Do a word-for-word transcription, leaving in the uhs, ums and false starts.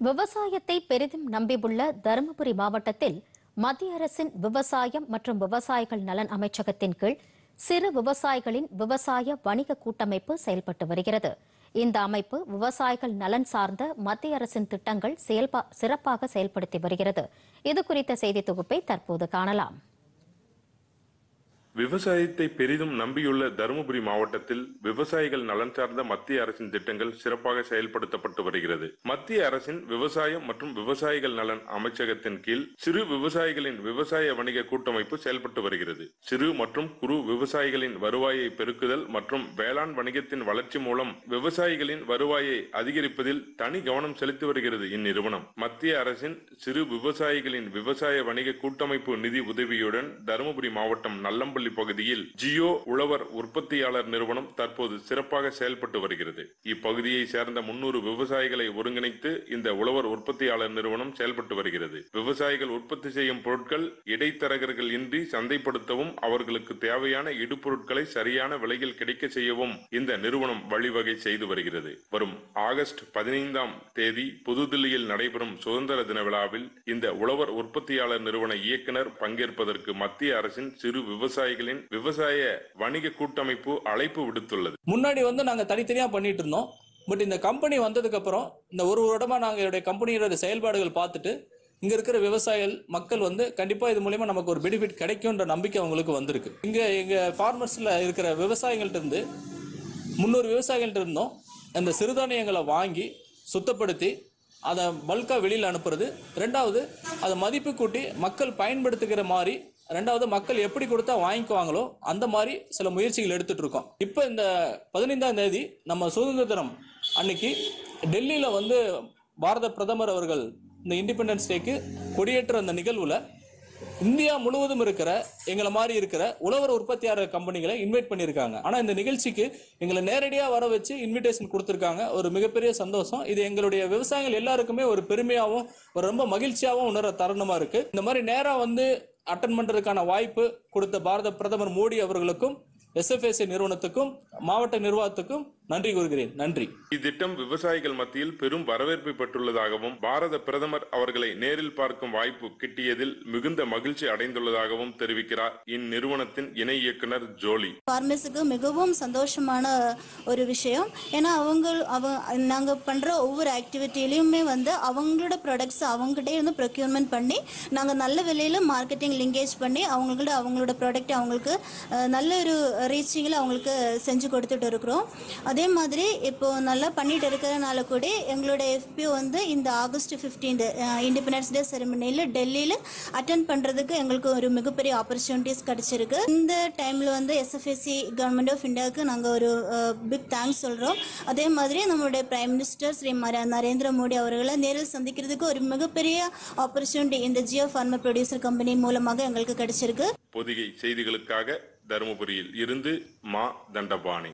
விவசாயத்தை பெரிதும் நம்பியுள்ள தருமபுரி மாவட்டத்தில் மத்திய அரசின் விவசாயம் மற்றும் விவசாயிகள் நலன் அமைச்சகத்தின் கீழ் சிறு விவசாயிகளின் விவசாய வணிக கூட்டமைப்பு செயல்பட்டு வருகிறது. இந்த அமைப்பு விவசாயிகள் நலன் சார்ந்த மத்திய அரசின் திட்டங்கள் சிறப்பாக செயல்படுத்தி வருகிறது. இதுகுறித்த செய்தி தொகுப்பை தற்போது காணலாம். விவசாயத்தை பெரிதும் நம்பியுள்ள தருமபுரி மாவட்டத்தில் விவசாயிகள் நலன் சார்ந்த மத்திய அரசின் திட்டங்கள் சிறப்பாக செயல்படுத்தப்பட்டு வருகிறது. மத்திய அரசின் விவசாயம் மற்றும் விவசாயிகள் நலன் அமைச்சகத்தின் கீழ் சிறு விவசாயிகளின் விவசாய வணிக கூட்டமைப்பு செயல்பட்டு வருகிறது. சிறு மற்றும் குறு விவசாயிகளின் வருவாயை பெருக்குதல் மற்றும் வேளாண் வணிகத்தின் வளர்ச்சி மூலம் விவசாயிகளின் வருவாயை அதிகரிப்பதில் தனி கவனம் செலுத்தி வருகிறது. இந்நிறுவனம் மத்திய அரசின் சிறு விவசாயிகளின் விவசாய வணிக கூட்டமைப்பு நிதி உதவியுடன் தருமபுரி மாவட்டம் நல்லம்பள்ளி பகுதியில் ஜியோ உழவர் உற்பத்தியாளர் நிறுவனம் தற்போது சிறப்பாக செயல்பட்டு வருகிறது. இப்பகுதியை சேர்ந்த முன்னூறு விவசாயிகளை ஒருங்கிணைத்து இந்த உழவர் உற்பத்தியாளர் நிறுவனம் செயல்பட்டு வருகிறது. விவசாயிகள் உற்பத்தி செய்யும் பொருட்கள் இடைத்தரகர்கள் இன்றி சந்தைப்படுத்தவும் அவர்களுக்கு தேவையான இடுபொருட்களை சரியான விலையில் கிடைக்க செய்யவும் இந்த நிறுவனம் வழிவகை செய்து வருகிறது. வரும் ஆகஸ்ட் பதினைந்தாம் தேதி புதுதில்லியில் நடைபெறும் சுதந்திர தின விழாவில் இந்த உழவர் உற்பத்தியாளர் நிறுவன இயக்குநர் பங்கேற்பதற்கு மத்திய அரசின் சிறு விவசாய விவசாய வணிக கூட்டமைப்பு அழைப்பு விடுத்துள்ளது. முன்னாடி வந்து நாங்க தனித்தனியா பண்ணிட்டு இருந்தோம். பட் இந்த கம்பெனி வந்ததுக்கு அப்புறம் இந்த ஒரு வருடமா நாங்க கம்பெனியோட செயல்பாடுகள் பார்த்துட்டு இங்க இருக்கிற விவசாயிகள் மக்கள் வந்து கண்டிப்பா இது மூலமா நமக்கு ஒரு பெனிஃபிட் கிடைக்கும்ன்ற நம்பிக்கை அவங்களுக்கு வந்திருக்கு. இங்க எங்க ஃபார்மர்ஸ்ல இருக்கிற விவசாயிகள்ட்ட இருந்து முன்னூறு விவசாயிகள்ட்ட இருந்தோம் அந்த சிறுதானியங்களை வாங்கி சுத்தப்படுத்தி அதை பல்கா வெளியில் அனுப்புறது. ரெண்டாவது அதை மதிப்பு கூட்டி மக்கள் பயன்படுத்துகிற மாதிரி, ரெண்டாவது மக்கள் எப்படி கொடுத்தா வாங்கிக்குவாங்களோ அந்த மாதிரி சில முயற்சிகள் எடுத்துட்டு இருக்கோம். இப்போ இந்த பதினைந்தாம் தேதி நம்ம சுதந்திர தினம் அன்னைக்கு டெல்லியில வந்து பாரத பிரதமர் அவர்கள் இந்த இண்டிபெண்டன்ஸ் டேக்கு கொடியேற்ற அந்த நிகழ்வுல இந்தியா முழுவதும் இருக்கிற எங்களை மாதிரி இருக்கிற உழவர் உற்பத்தியாளர் கம்பெனிகளை இன்வைட் பண்ணியிருக்காங்க. ஆனா இந்த நிகழ்ச்சிக்கு எங்களை நேரடியா வர வச்சு இன்விடேஷன் கொடுத்திருக்காங்க. ஒரு மிகப்பெரிய சந்தோஷம். இது எங்களுடைய விவசாயிகள் எல்லாருக்குமே ஒரு பெருமையாகவும் ஒரு ரொம்ப மகிழ்ச்சியாகவும் உணர தருணமா இருக்கு. இந்த மாதிரி நேரா வந்து அட்டன் பண்றதுக்கான வாய்ப்பு கொடுத்த பாரத பிரதமர் மோடி அவர்களுக்கும் எஸ் எஃப் எஸ் நிறுவனத்துக்கும் மாவட்ட நிர்வாகத்துக்கும் நன்றி கூறுகிறேன். நன்றி. இத்திட்டம் விவசாயிகள் மத்தியில் பெரும் வரவேற்பை பெற்றுள்ளதாகவும் பாரத பிரதமர் அவர்களை நேரில் பார்க்கும் வாய்ப்பு கிட்டியதில் மிகுந்த மகிழ்ச்சி அடைந்துள்ளதாகவும் தெரிவிக்கிறார் இந்நிறுவனத்தின் இணை இயக்குனர் ஜோலி. ஃபார்மர்ஸுக்கு மிகவும் சந்தோஷமான ஒரு விஷயம். ஏன்னா அவங்க அவங்க நாங்க பண்ற ஒவ்வொரு ஆக்டிவிட்டிலையுமே வந்து அவங்களோட ப்ராடக்ட்ஸ் அவங்ககிட்ட இருந்து ப்ரொக்யூர்மெண்ட் பண்ணி நாங்க நல்ல விலையில மார்க்கெட்டிங் லிங்கேஜ் பண்ணி அவங்கள்ட்ட அவங்களோட ப்ராடக்ட் அவங்களுக்கு நல்ல ஒரு ரீச்சிங்கில் அவங்களுக்கு செஞ்சு கொடுத்துட்டு இருக்கிறோம். அதே மாதிரி இப்போ நல்லா பண்ணிட்டு இருக்கிறதுனால கூட எங்களோட எஃபிஓ வந்து இந்த ஆகஸ்ட் பிப்டீன்த் இண்டிபெண்டன்ஸ் டே செரமனியில் டெல்லியில் அட்டென்ட் பண்ணுறதுக்கு எங்களுக்கு ஒரு மிகப்பெரிய ஆப்பர்ச்சுனிட்டிஸ் கிடைச்சிருக்கு. இந்த டைமில் வந்து எஸ்எஃப்எஸ்சி கவர்மெண்ட் ஆஃப் இந்தியாவுக்கு நாங்கள் ஒரு பிக் தேங்க்ஸ் சொல்கிறோம். அதே மாதிரி நம்மளுடைய பிரைம் மினிஸ்டர் ஸ்ரீ நரேந்திர மோடி அவர்களை நேரில் சந்திக்கிறதுக்கு ஒரு மிகப்பெரிய ஆப்பர்ச்சுனிட்டி இந்த ஜியோ ஃபார்மர் ப்ரொடியூசர் கம்பெனி மூலமாக எங்களுக்கு கிடைச்சிருக்கு. பொதிகை செய்திகளுக்காக தருமபுரியில் இருந்து மா தண்டபாணி.